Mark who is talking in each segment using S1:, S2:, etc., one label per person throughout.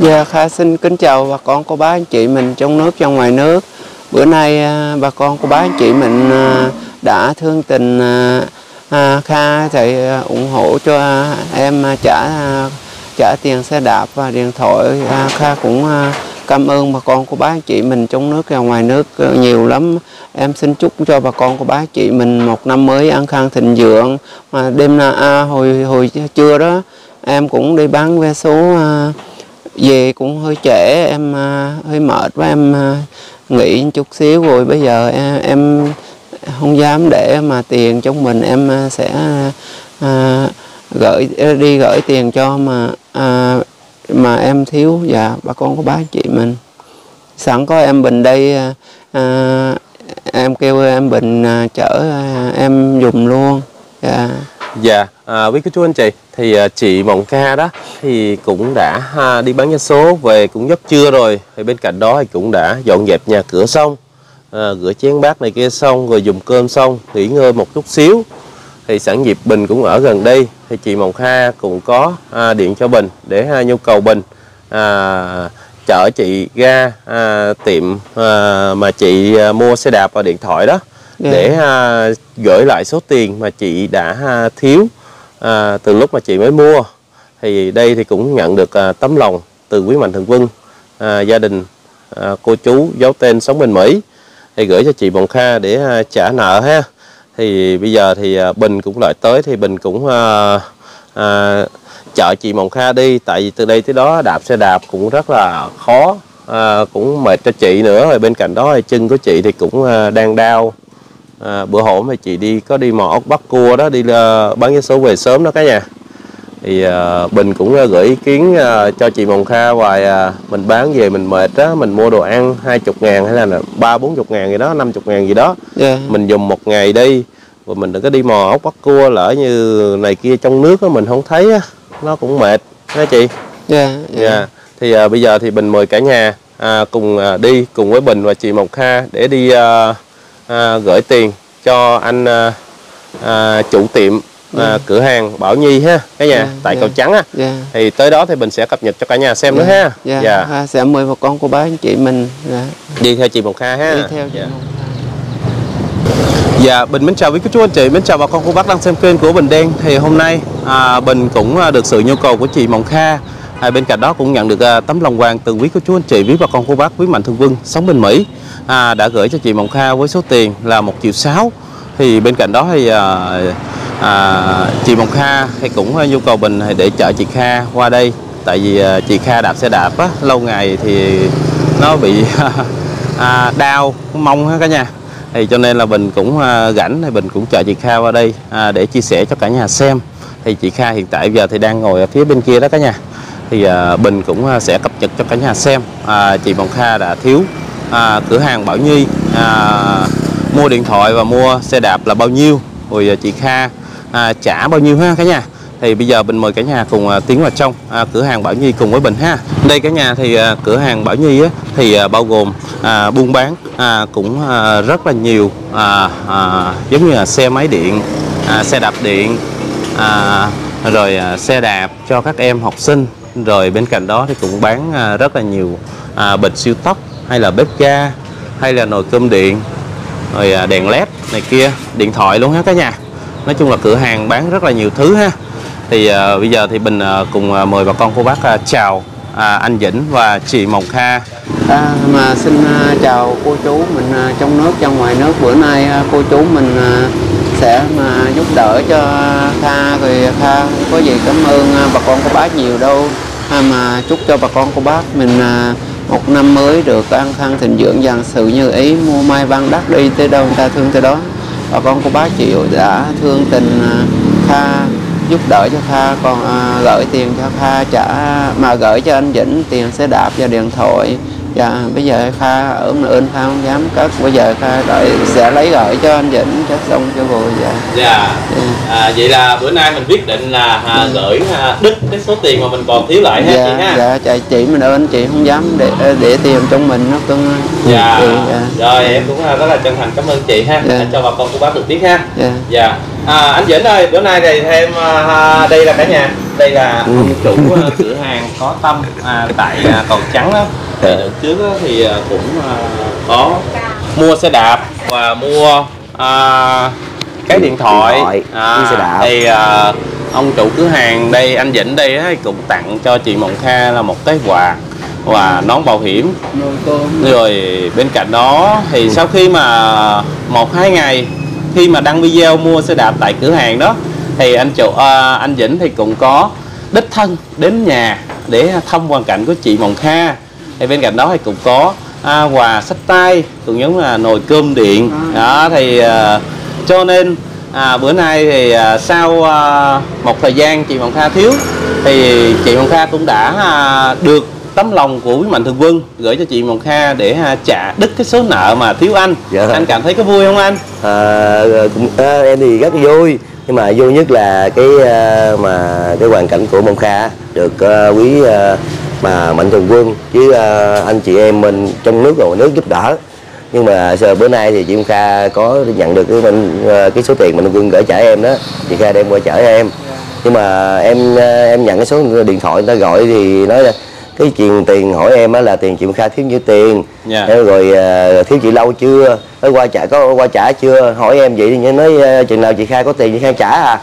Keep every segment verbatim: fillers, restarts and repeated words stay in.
S1: Dạ, Kha xin kính chào bà con cô bác anh chị mình trong nước trong ngoài nước. Bữa nay bà con cô bác anh chị mình đã thương tình Kha thì ủng hộ cho em trả trả tiền xe đạp và điện thoại. Kha cũng cảm ơn bà con cô bác anh chị mình trong nước và ngoài nước nhiều lắm. Em xin chúc cho bà con cô bác anh chị mình một năm mới an khang thịnh vượng. Mà đêm na à, hồi hồi trưa đó em cũng đi bán vé số về cũng hơi trễ, em uh, hơi mệt và em uh, nghỉ chút xíu rồi bây giờ em, em không dám để mà tiền trong mình, em uh, sẽ uh, gửi đi gửi tiền cho mà uh, mà em thiếu và bà con của bác chị mình. Sẵn có em Bình đây, uh, uh, em kêu em Bình uh, chở uh, em dùng luôn. Yeah.
S2: Dạ, à, quý cô chú anh chị, thì à, chị Mộng Kha đó thì cũng đã à, đi bán vé số về cũng giấc trưa rồi. Thì bên cạnh đó thì cũng đã dọn dẹp nhà cửa xong, à, rửa chén bát này kia xong, rồi dùng cơm xong, nghỉ ngơi một chút xíu. Thì sẵn dịp Bình cũng ở gần đây, thì chị Mộng Kha cũng có à, điện cho Bình để à, nhu cầu Bình à, chở chị ra à, tiệm à, mà chị à, mua xe đạp và điện thoại đó. Yeah. Để à, gửi lại số tiền mà chị đã à, thiếu à, từ lúc mà chị mới mua. Thì đây thì cũng nhận được à, tấm lòng từ quý mạnh thường quân, à, gia đình à, cô chú giấu tên sống bên Mỹ thì gửi cho chị Mộng Kha để à, trả nợ ha. Thì bây giờ thì à, Bình cũng lại tới thì Bình cũng à, à, chở chị Mộng Kha đi, tại vì từ đây tới đó đạp xe đạp cũng rất là khó, à, cũng mệt cho chị nữa. Rồi bên cạnh đó thì chân của chị thì cũng à, đang đau. À, bữa hôm thì chị đi có đi mò ốc bắt cua đó, đi uh, bán vé số về sớm đó cả nhà. Thì uh, Bình cũng uh, gửi ý kiến uh, cho chị Mộng Kha hoài, uh, mình bán về mình mệt đó, mình mua đồ ăn hai mươi ngàn hay là ba bốn mươi ngàn gì đó, năm mươi ngàn gì đó. Yeah. Mình dùng một ngày đi, rồi mình đừng có đi mò ốc bắt cua, lỡ như này kia trong nước đó, mình không thấy á, nó cũng mệt hả chị?
S1: Dạ. Yeah, yeah.
S2: Yeah. Thì uh, bây giờ thì Bình mời cả nhà uh, cùng uh, đi cùng với Bình và chị Mộng Kha để đi uh, À, gửi tiền cho anh à, à, chủ tiệm à, yeah. cửa hàng Bảo Nhi ha cả nhà, yeah, tại yeah. Cầu Trắng á. Yeah. Thì tới đó thì mình sẽ cập nhật cho cả nhà xem yeah. nữa ha.
S1: Yeah. Yeah. À, sẽ mời bà con cô bác anh chị mình yeah.
S2: đi theo chị Mộng Kha ha.
S1: Đi theo chị
S2: yeah.
S1: Mộng Kha.
S2: Dạ, Bình mến chào quý cô chú anh chị, mến chào bà con cô bác đang xem kênh của Bình Đen. Thì hôm nay à, Bình cũng được sự nhu cầu của chị Mộng Kha. À, bên cạnh đó cũng nhận được à, tấm lòng quàng từ quý cô chú anh chị, quý bà con cô bác, quý mạnh thường quân sống bên Mỹ à, đã gửi cho chị Mộng Kha với số tiền là một triệu sáu. Thì bên cạnh đó thì à, à, chị Mộng Kha thì cũng à, nhu cầu Bình để chở chị Kha qua đây, tại vì à, chị Kha đạp xe đạp á, lâu ngày thì nó bị à, đau mông ha cả nhà. Thì cho nên là Bình cũng à, rảnh thì Bình cũng chở chị Kha qua đây à, để chia sẻ cho cả nhà xem. Thì chị Kha hiện tại giờ thì đang ngồi ở phía bên kia đó cả nhà. Thì à, Bình cũng à, sẽ cập nhật cho cả nhà xem à, chị Mộng Kha đã thiếu à, cửa hàng Bảo Nhi à, mua điện thoại và mua xe đạp là bao nhiêu, rồi à, chị Kha à, trả bao nhiêu ha cả nhà. Thì bây giờ Bình mời cả nhà cùng à, tiến vào trong à, cửa hàng Bảo Nhi cùng với Bình ha. Đây cả nhà thì à, cửa hàng Bảo Nhi á, thì à, bao gồm à, buôn bán à, cũng à, rất là nhiều à, à, giống như là xe máy điện, à, xe đạp điện, à, rồi à, xe đạp cho các em học sinh. Rồi bên cạnh đó thì cũng bán à, rất là nhiều à, bình siêu tốc hay là bếp ga hay là nồi cơm điện, rồi à, đèn led này kia, điện thoại luôn ha cả nhà. Nói chung là cửa hàng bán rất là nhiều thứ ha. Thì à, bây giờ thì Bình à, cùng à, mời bà con cô bác à, chào à, anh Vĩnh và chị Mộng Kha.
S1: À, mà xin uh, chào cô chú mình uh, trong nước trong ngoài nước. Bữa nay uh, cô chú mình uh, sẽ mà giúp đỡ cho Kha, rồi Kha không có gì cảm ơn uh, bà con cô bác nhiều đâu, à, mà chúc cho bà con cô bác mình uh, một năm mới được an khang thịnh vượng, vạn sự như ý, mua may ban đắt, đi tới đâu người ta thương tới đó. Bà con cô bác chị đã thương tình uh, Kha, giúp đỡ cho Kha, còn à, gửi tiền cho Kha trả, mà gửi cho anh Vĩnh tiền xe đạp và điện thoại Dạ bây giờ Kha ở ơn Kha không dám cất, bây giờ Kha đợi sẽ lấy gửi cho anh Vĩnh cho xong cho vui. Dạ.
S2: Dạ. dạ. À, vậy là bữa nay mình quyết định là à, gửi à, đứt cái số tiền mà mình còn thiếu lại ha
S1: dạ,
S2: chị ha.
S1: Dạ chị, chị mình ơn chị không dám để để tiền trong mình nó cưng.
S2: Dạ.
S1: Chị, dạ.
S2: Rồi em cũng rất là chân thành cảm ơn chị ha. Dạ. Cho bà con cô bác được biết ha.
S1: Dạ.
S2: Dạ. À, anh Vĩnh ơi, bữa nay thì thêm à, đây là cả nhà, đây là ừ. ông chủ uh, cửa hàng Có Tâm à, tại uh, Cầu Trắng đó. Thì đợt trước đó, thì uh, cũng uh, có mua xe đạp và mua uh, cái điện thoại, điện thoại à, xe đạp. Thì uh, ông chủ cửa hàng đây, anh Vĩnh đây á, cũng tặng cho chị Mộng Kha là một cái quà và nón bảo hiểm. Rồi bên cạnh đó thì sau khi mà một hai ngày khi mà đăng video mua xe đạp tại cửa hàng đó, thì anh chủ uh, anh Vĩnh thì cũng có đích thân đến nhà để thăm hoàn cảnh của chị Mộng Kha. Thì bên cạnh đó thì cũng có à, quà xách tay, cũng giống là nồi cơm điện đó. Thì uh, cho nên à, bữa nay thì à, sau uh, một thời gian chị Mộng Kha thiếu, thì chị Mộng Kha cũng đã à, được tấm lòng của quý mạnh thường quân gửi cho chị Mộng Kha để à, trả đứt cái số nợ mà thiếu anh. Dạ. Anh cảm thấy có vui không anh?
S3: À, cũng, à, em thì rất vui, nhưng mà vui nhất là cái uh, mà cái hoàn cảnh của Mộng Kha được uh, quý uh, mà mạnh thường quân với uh, anh chị em mình trong nước và ngoài nước giúp đỡ. Nhưng mà giờ bữa nay thì chị Mộng Kha có nhận được cái mình uh, cái số tiền mạnh thường quân gửi trả em đó, chị Kha đem qua trả em. Nhưng mà em uh, em nhận cái số điện thoại người ta gọi thì nói là cái chuyện tiền hỏi em á là tiền chị Mộng Kha thiếu nhiêu tiền. Yeah. Rồi uh, thiếu chị lâu chưa, nói qua trả có qua trả chưa, hỏi em vậy thì nói uh, chừng nào chị Kha có tiền chị Kha trả à.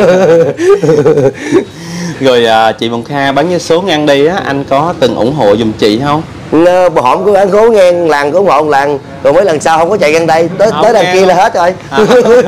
S2: Rồi uh, chị Mộng Kha bán vé số ngang đi á, anh có từng ủng hộ giùm chị không?
S3: Bộ hổm của bán số ngang làng có ủng hộ làng, rồi mấy lần sau không có chạy ngang đây, tới không tới đằng kia là hết rồi. À,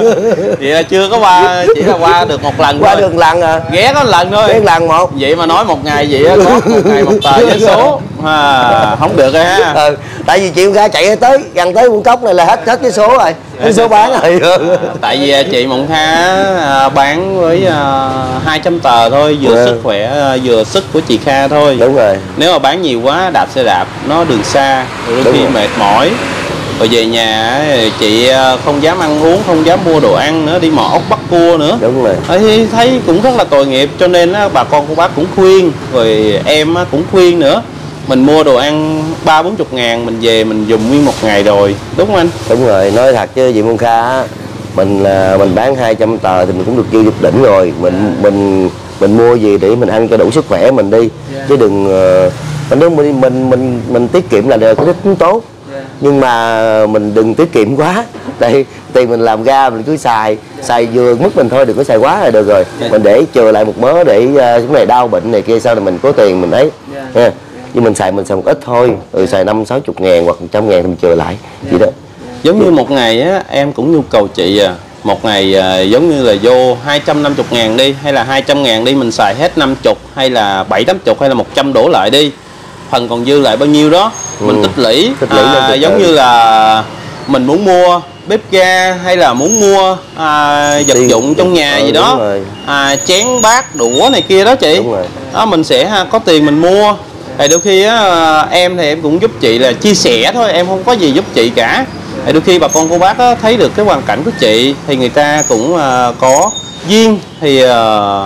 S2: vậy là chưa có qua, chỉ là qua được một lần
S3: qua
S2: thôi.
S3: được lần à,
S2: ghé có lần thôi,
S3: ghé lần một.
S2: Vậy mà nói một ngày vậy á, có một ngày một tờ vé số à, không được rồi ha.
S3: Ừ, tại vì chị Mộng Kha chạy tới gần tới Buôn Cốc này là hết hết cái số rồi, cái số bán rồi.
S2: À, tại vì chị Mộng Kha bán với uh, hai trăm tờ thôi, vừa ừ. sức khỏe vừa sức của chị Kha thôi.
S3: Đúng rồi.
S2: Nếu mà bán nhiều quá đạp xe đạp nó đường xa, đôi khi mệt mỏi, rồi về nhà chị không dám ăn uống, không dám mua đồ ăn nữa, đi mò ốc bắt cua nữa.
S3: Đúng rồi.
S2: Thấy, thấy cũng rất là tội nghiệp, cho nên bà con cô bác cũng khuyên, rồi em cũng khuyên nữa. Mình mua đồ ăn ba bốn chục ngàn, mình về mình dùng nguyên một ngày rồi, đúng không anh?
S3: Đúng rồi, nói thật chứ chị Mộng Kha mình mình bán hai trăm tờ thì mình cũng được vô dục đỉnh rồi. Mình mình mình mua gì để mình ăn cho đủ sức khỏe mình đi, chứ đừng mình nếu mình mình mình mình tiết kiệm là được, cái tính tốt. Nhưng mà mình đừng tiết kiệm quá, tại tiền mình làm ra mình cứ xài xài vừa mức mình thôi, đừng có xài quá là được rồi. Mình để chừa lại một mớ để cái này đau bệnh này kia sau này mình có tiền mình ấy ha. Nhưng mình xài mình xài một ít thôi, rồi xài năm sáu chục ngàn hoặc một trăm ngàn thì mình chừa lại vậy đó.
S2: Giống như một ngày á, em cũng nhu cầu chị à, một ngày à, giống như là vô hai trăm năm mươi ngàn đi, hay là hai trăm ngàn đi, mình xài hết năm mươi hay là bảy tám mươi hay là một trăm đổ lại đi, phần còn dư lại bao nhiêu đó mình ừ. tích lũy, tích lũy à, giống như là mình muốn mua bếp ga hay là muốn mua à, vật Tiền, dụng trong nhà ừ, gì đó, à, chén bát đũa này kia đó chị, đó mình sẽ ha, có tiền mình mua. Thì đôi khi á, em thì em cũng giúp chị là chia sẻ thôi, em không có gì giúp chị cả. Thì đôi khi bà con cô bác á, thấy được cái hoàn cảnh của chị thì người ta cũng uh, có duyên, thì uh,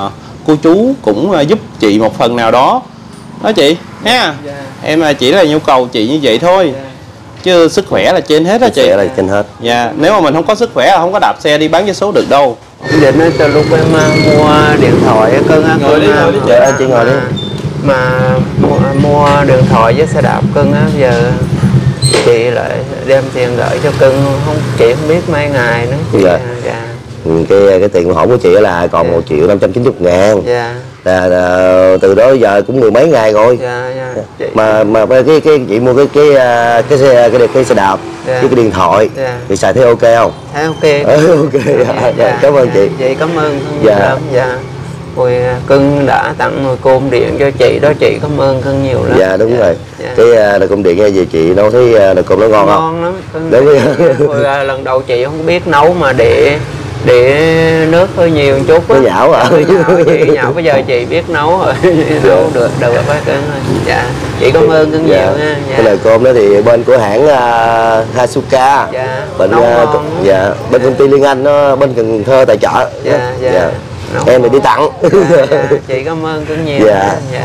S2: cô chú cũng uh, giúp chị một phần nào đó đó chị ha. Yeah. Em chỉ là nhu cầu chị như vậy thôi. Yeah. Chứ sức khỏe là trên hết đó chị.
S3: Sức khỏe là trên hết.
S2: Dạ, yeah. Nếu mà mình không có sức khỏe là không có đạp xe đi bán vé số được đâu.
S1: Định nói từ lúc em mua điện thoại cưng á,
S3: ngồi đi, ngồi đi chị, à, chị ngồi đi.
S1: Mà mua, mua điện thoại với xe đạp cưng á, giờ chị lại đem tiền gửi cho cưng, không chị không biết mấy ngày nữa chị. Dạ. Dạ.
S3: Cái cái tiền hổn của chị là còn dạ. một triệu năm trăm chín mươi ngàn. Dạ. Là, là từ đó giờ cũng mười mấy ngày rồi. Dạ, dạ. Chị... mà mà cái cái chị mua cái cái cái xe cái, cái xe đạp dạ. với cái điện thoại dạ. thì xài thấy ok không?
S1: Thấy ok.
S3: Ừ, ok. Dạ, dạ, dạ. Cảm ơn dạ. chị.
S1: Chị cảm ơn. Dạ. Dạ. Rồi cưng đã tặng nồi cơm điện cho chị đó, chị cảm ơn cưng nhiều lắm.
S3: Dạ đúng dạ, rồi. Dạ. Cái nồi cơm điện nghe về chị nấu thấy nồi cơm nó ngon, ngon không?
S1: Ngon lắm. Cưng đúng rồi. Rồi lần đầu chị không biết nấu mà để để nước hơi nhiều một chút.
S3: Nó nhão à?
S1: Nhão, chị nhão bây giờ chị biết nấu rồi. Nấu được được rồi bác cưng ơi. Dạ. Chị cảm ơn cưng
S3: dạ.
S1: nhiều nha. Dạ.
S3: Cái nồi cơm đó thì bên của hãng uh, Hasuka.
S1: Dạ.
S3: Bên uh, dạ. bên công ty Liên Anh nó bên Cần Thơ tài trợ.
S1: Dạ, dạ.
S3: Dạ. Em thì đi tặng.
S1: Dạ, dạ. Chị cảm ơn cưng nhiều.
S3: Dạ.
S1: Dạ.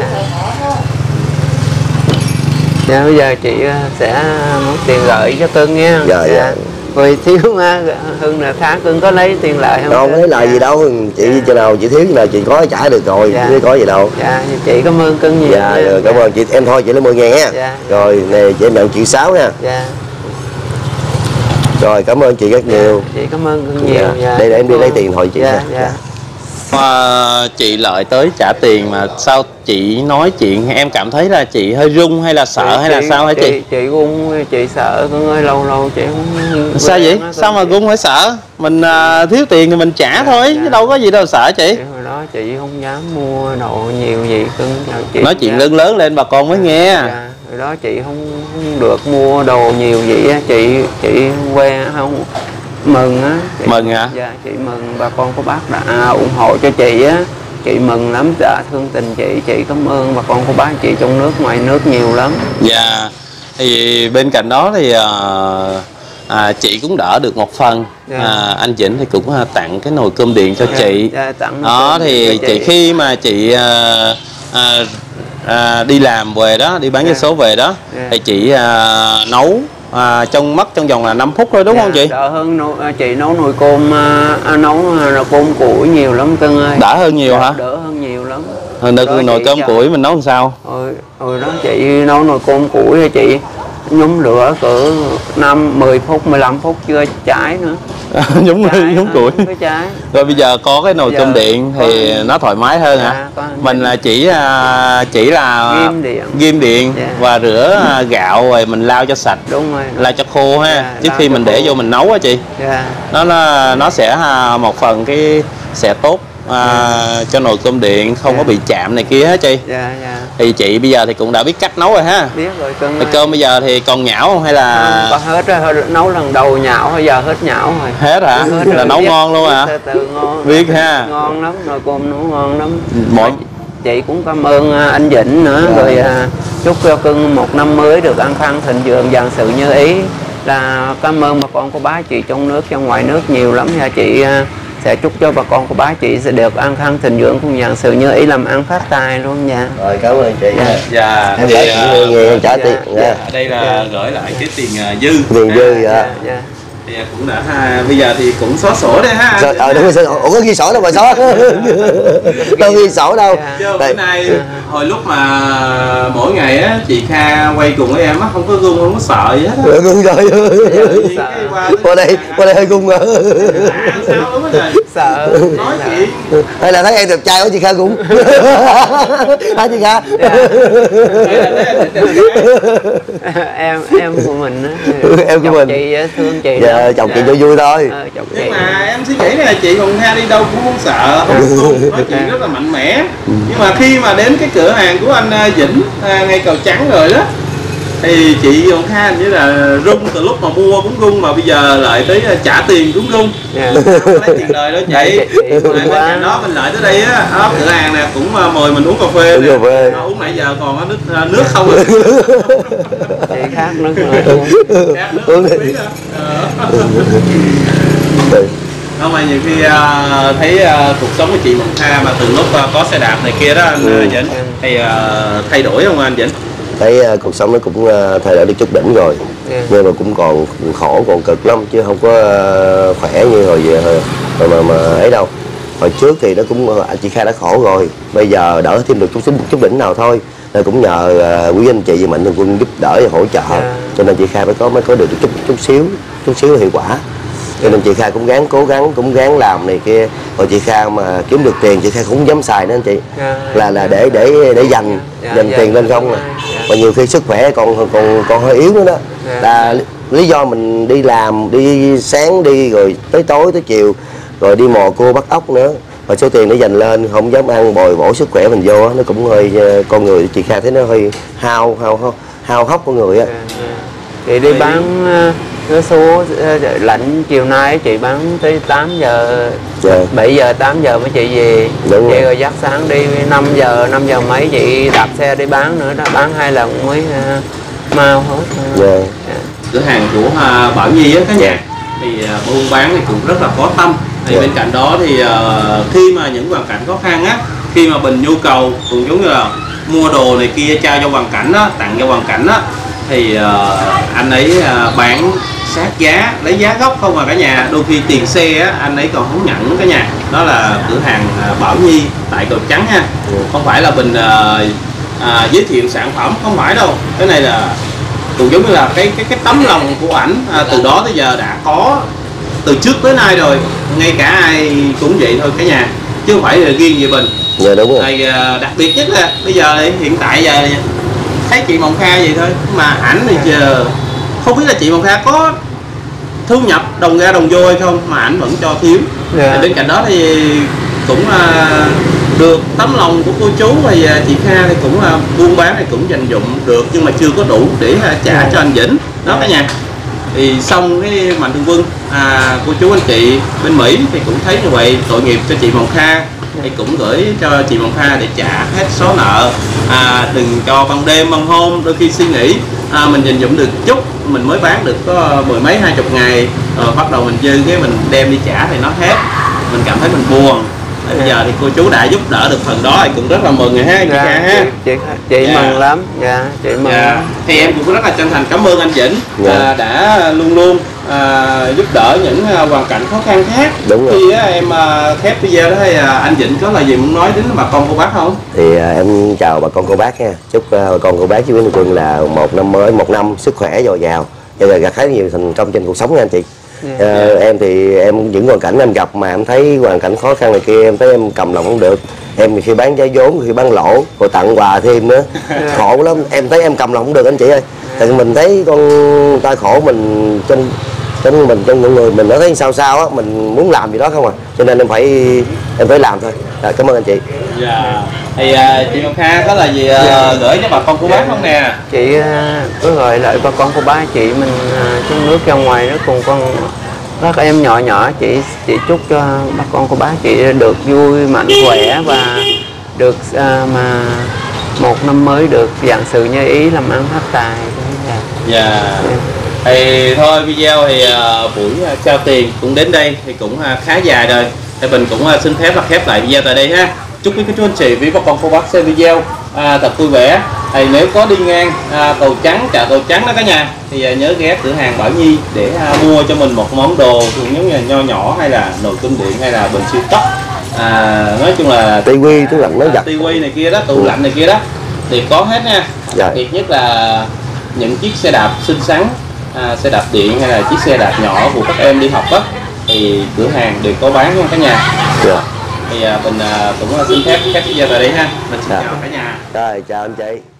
S1: Dạ bây giờ chị sẽ muốn tiền lợi cho cưng nha.
S3: Dạ, dạ. dạ.
S1: Rồi thiếu Hưng là tháng cưng có lấy tiền lợi không?
S3: Không lấy lời
S1: dạ.
S3: gì đâu, chị dạ. Cho nào chị thiếu cho nào chị có trả được rồi,
S1: dạ.
S3: chứ có gì đâu.
S1: Dạ chị cảm ơn cưng nhiều.
S3: Dạ, rồi, cảm ơn chị, em thôi chị lấy mười ngàn nha.
S1: Dạ.
S3: Rồi này chị em nhận triệu sáu nha.
S1: Dạ.
S3: Rồi cảm ơn chị rất
S1: dạ.
S3: nhiều.
S1: Chị cảm ơn cưng nhiều.
S3: Dạ.
S1: Dạ.
S3: Đây để em đi lấy tiền thôi chị.
S1: Dạ,
S3: nha.
S1: dạ.
S3: Dạ.
S2: À, chị Lợi tới trả tiền mà sao chị nói chuyện em cảm thấy là chị hơi run hay là sợ
S1: chị,
S2: hay là sao hả chị?
S1: Chị, chị run, chị sợ cưng ơi, lâu lâu chị không.
S2: Sao vậy? Sao mà run phải sợ? Mình à, thiếu tiền thì mình trả dạ, thôi, dạ. chứ đâu có gì đâu sợ chị.
S1: chị. Hồi đó chị không dám mua đồ nhiều gì cưng. Chị
S2: nói chuyện lớn lớn lên bà con mới nghe.
S1: Dạ. Hồi đó chị không, không được mua đồ nhiều gì á, chị chị quen không mừng á. Chị,
S2: mừng hả?
S1: Dạ chị mừng bà con của bác đã ủng hộ cho chị á, chị mừng lắm, đã thương tình chị, chị cảm ơn bà con của bác chị trong nước ngoài nước nhiều lắm.
S2: Dạ thì bên cạnh đó thì à, à, chị cũng đỡ được một phần. dạ. à, anh Vĩnh thì cũng à, tặng cái nồi cơm điện cho dạ. chị.
S1: Dạ, tặng
S2: đó thì chị. chị khi mà chị à, à, à, đi làm về đó, đi bán vé yeah. số về đó yeah. thì chị à, nấu à, trong mất trong vòng là năm phút thôi đúng yeah, không chị?
S1: Đỡ hơn nấu, chị nấu nồi cơm à, nấu nồi cơm củi nhiều lắm cưng ơi.
S2: Đỡ hơn nhiều dạ, hả?
S1: Đỡ hơn nhiều lắm.
S2: Hơn được nồi cơm
S1: chờ.
S2: củi mình nấu làm sao?
S1: Rồi, rồi đó chị nấu nồi cơm củi thì chị nhúng lửa cỡ năm mười phút mười lăm phút chưa cháy nữa.
S2: nhúng cháy, nhúng củi.
S1: Cháy.
S2: Rồi bây giờ có cái nồi cơm điện thì có... nó thoải mái hơn dạ, hả? Mình là chỉ chỉ là
S1: ghim điện,
S2: ghim điện dạ. và rửa gạo rồi mình lau cho sạch.
S1: Đúng rồi.
S2: Lau cho khô ha. Dạ, trước khi mình để khô. Vô mình nấu á chị.
S1: Dạ.
S2: Nó nó sẽ một phần cái sẽ tốt à, dạ. cho nồi cơm điện không dạ. có bị chạm này kia hết chị.
S1: Dạ, dạ.
S2: Thì chị bây giờ thì cũng đã biết cách nấu rồi ha.
S1: Biết rồi cưng.
S2: Thì cơm bây giờ thì còn nhão không hay là
S1: không, có hết rồi, nấu lần đầu nhão bây giờ hết nhão rồi.
S2: Hết hả? Hết là rồi. Nấu biết, ngon luôn hả?
S1: Từ từ ngon.
S2: Biết ha.
S1: Ngon lắm, nồi cơm nấu ngon lắm.
S2: Mọi
S1: chị cũng cảm ơn anh Vĩnh nữa dạ. rồi à, chúc cho cưng một năm mới được an khang thịnh vượng, vạn sự như ý. Là cảm ơn bà con của bác chị trong nước trong ngoài nước nhiều lắm nha chị. À, sẽ chúc cho bà con của bác chị sẽ được an khang thịnh vượng cùng vạn sự như ý, làm ăn phát tài luôn nha.
S3: Rồi cảm ơn chị.
S2: Dạ. dạ
S3: em thì uh, nghe em trả
S1: dạ,
S3: tiền.
S2: Dạ. Dạ. Đây là dạ. gửi lại cái tiền uh, dư.
S3: Tiền dư dạ.
S1: dạ. dạ.
S2: Thì cũng đã ha, bây giờ thì cũng xóa sổ đây ha.
S3: Ờ à, đúng rồi, sổ. Ủa có ghi sổ đâu mà xóa. Đâu ghi sổ đâu.
S2: Chứ bữa nay hồi lúc mà mỗi ngày á chị Kha quay cùng với em á không có run, không có sợ gì hết á.
S3: Run rồi. Qua đây, qua đây hơi run rồi.
S2: Sao đúng rồi. Sợ nói chuyện.
S3: Hay là thấy em đẹp trai của chị Kha cũng. Hả chị Kha?
S1: Em em của mình á.
S3: Em của mình.
S1: Chị thương chị
S3: dạ, đó. Chồng dạ. chị cho vui thôi.
S1: Ờ,
S2: nhưng mà em suy nghĩ là chị Hồng Kha đi đâu cũng không sợ, không run, nói chuyện rất là mạnh mẽ. Nhưng mà khi mà đến cái cửa hàng của anh Vĩnh ngay Cầu Trắng rồi đó thì chị Hồng Kha như là run, từ lúc mà mua cũng run mà bây giờ lại tới trả tiền cũng run. Yeah. Không lấy tiền lời đó chị. Bên cạnh đó mình lại tới đây á, đó, cửa hàng nè cũng mời mình uống cà phê nè. Phê. À, uống nãy giờ còn nước nước không rồi.
S1: Chị khác nước rồi uống.
S2: Khác nước không biết đâu. Không mà nhiều khi uh, thấy uh, cuộc sống của chị Mộng Kha mà từ lúc uh, có xe đạp này kia đó anh ừ. Vĩnh thì uh, thay đổi không anh Vĩnh?
S3: Thấy uh, cuộc sống nó cũng uh, thay đổi được chút đỉnh rồi. Yeah. Nhưng mà cũng còn khổ, còn cực lắm chứ không có uh, khỏe như hồi về hồi mà, mà ấy đâu. Hồi trước thì nó cũng anh chị Kha đã khổ rồi, bây giờ đỡ thêm được chút chút, chút đỉnh nào thôi. Nên cũng nhờ uh, quý anh chị và Mạnh Thường Quân giúp đỡ và hỗ trợ. Yeah. Cho nên chị Kha mới có mới có được chút chút xíu, chút xíu hiệu quả. Cho nên chị Kha cũng gắng cố gắng, cũng gắng làm này kia. Rồi chị Kha mà kiếm được tiền chị Kha cũng không dám xài nữa anh chị. Yeah. Là là để để để dành yeah, dành yeah, tiền lên không à. Yeah. Và nhiều khi sức khỏe còn còn còn hơi yếu nữa đó. Yeah. Là lý do mình đi làm, đi sáng đi rồi tới tối tới chiều rồi đi mò cua bắt ốc nữa. Và số tiền để dành lên không dám ăn bồi bổ sức khỏe mình vô nó cũng hơi con người chị Kha thấy nó hơi hao hao hao hao hốc con người á.
S1: Yeah, yeah. Thì đi bán Cứ số lạnh chiều nay chị bán tới tám giờ,
S3: Dạ.
S1: bảy giờ tám giờ mới chị về.
S3: Đúng
S1: Chị
S3: rồi.
S1: rồi dắt sáng đi năm giờ, năm giờ mấy chị đạp xe đi bán nữa đó, bán hai lần mới uh, mau hết.
S3: Dạ.
S1: Dạ.
S2: Cửa hàng của uh, Bảo Nhi á cả nhà, thì uh, buôn bán thì cũng rất là có tâm. Thì
S3: Dạ.
S2: bên cạnh đó thì uh, khi mà những hoàn cảnh khó khăn á, khi mà mình nhu cầu cũng giống như là mua đồ này kia trao cho hoàn cảnh á, tặng cho hoàn cảnh á, thì uh, anh ấy uh, bán sát giá, lấy giá gốc không à cả nhà. Đôi khi tiền xe á, anh ấy còn không nhận nữa cả nhà. Đó là cửa hàng uh, Bảo Nhi tại Cầu Trắng ha.
S3: Ừ.
S2: Không phải là mình uh, uh, giới thiệu sản phẩm, không phải đâu. Cái này là cũng giống như là cái cái cái tấm lòng của ảnh, à, từ đó tới giờ đã có từ trước tới nay rồi, ngay cả ai cũng vậy thôi cả nhà, chứ không phải là riêng về mình.
S3: Dạ đúng rồi.
S2: Này, đặc biệt nhất là bây giờ thì hiện tại giờ thấy chị Mộng Kha vậy thôi, mà ảnh thì giờ không biết là chị Mộng Kha có thu nhập đồng ra đồng vô hay không, mà ảnh vẫn cho thiếu.
S1: Dạ.
S2: Bên cạnh đó thì cũng uh, được tấm lòng của cô chú và chị Kha thì cũng uh, buôn bán thì cũng dành dụm được, nhưng mà chưa có đủ để uh, trả
S1: Dạ.
S2: cho anh Vĩnh đó cả nhà. Thì xong cái Mạnh Thường Quân, à, cô chú anh chị bên Mỹ thì cũng thấy như vậy, tội nghiệp cho chị Mộng Kha thì cũng gửi cho chị Mộng Kha để trả hết số nợ, à, đừng cho ban đêm ban hôm đôi khi suy nghĩ, à, mình dành dụm được chút, mình mới bán được có mười mấy hai chục ngày rồi bắt đầu mình dư cái mình đem đi trả thì nó hết, mình cảm thấy mình buồn. Bây giờ thì cô chú đã giúp đỡ được phần đó thì cũng rất là mừng rồi ha chị
S1: Dạ,
S2: Kha ha.
S1: chị, chị, chị
S2: Dạ.
S1: mừng lắm. Dạ, chị mừng
S2: Dạ.
S1: lắm.
S2: Thì em cũng rất là chân thành cảm ơn anh Vĩnh,
S3: Dạ.
S2: à, đã luôn luôn à, giúp đỡ những à, hoàn cảnh khó khăn khác.
S3: Đúng rồi.
S2: Khi á, em à, khép video đó thì à, anh Vĩnh có là gì muốn nói đến bà con cô bác không?
S3: Thì à, em chào bà con cô bác ha. Chúc à, bà con cô bác với Nguyễn Quân là một năm mới, một năm sức khỏe dồi dào, và gặt hái nhiều thành công trên cuộc sống nha anh chị.
S1: Yeah.
S3: À, em thì em những hoàn cảnh em gặp mà em thấy hoàn cảnh khó khăn này kia, em thấy em cầm lòng không được. Em thì khi bán trái vốn, khi bán lỗ, rồi tặng quà thêm nữa, khổ lắm. Em thấy em cầm lòng không được anh chị ơi. Tại mình thấy con ta khổ mình trong trong mình trong mọi người mình nó thấy sao sao á, mình muốn làm gì đó không à, cho nên em phải em phải làm thôi. À, cảm ơn anh chị.
S2: Dạ. Thì à, chị Mộng Kha có là gì à,
S1: Dạ.
S2: gửi cho bà con cô bác không nè?
S1: Chị à, có gọi lại bà con cô bác chị mình à, trong nước ra ngoài nó cùng con các em nhỏ nhỏ, chị chị chúc cho bà con cô bác chị được vui mạnh khỏe và được à, mà một năm mới được vạn sự như ý, làm ăn phát tài. Dạ.
S2: Dạ.
S1: Dạ.
S2: Thì thôi video thì uh, buổi uh, trao tiền cũng đến đây thì cũng uh, khá dài rồi, thì mình cũng uh, xin phép là khép lại video tại đây ha. Chúc quý cô chú anh chị với bà con cô bác xem video uh, thật vui vẻ. Thì nếu có đi ngang uh, Cầu Trắng, chợ Cầu Trắng đó cả nhà, thì uh, nhớ ghé cửa hàng Bảo Nhi để uh, mua cho mình một món đồ cũng giống như là nho nhỏ, hay là nồi cơm điện, hay là bình siêu tốc, à, nói chung là
S3: Tivi, tủ lạnh, máy giặt,
S2: tivi này kia đó, tủ lạnh này kia đó thì có hết nha.
S3: Dạ.
S2: Đặc biệt nhất là những chiếc xe đạp xinh xắn, à, xe đạp điện hay là chiếc xe đạp nhỏ của các em đi học á, thì cửa hàng đều có bán nha cả nhà.
S3: Dạ.
S2: Thì à, mình à, cũng xin phép các video tại đây ha. Mình xin
S3: Dạ.
S2: chào cả nhà.
S3: Rồi chào anh chị.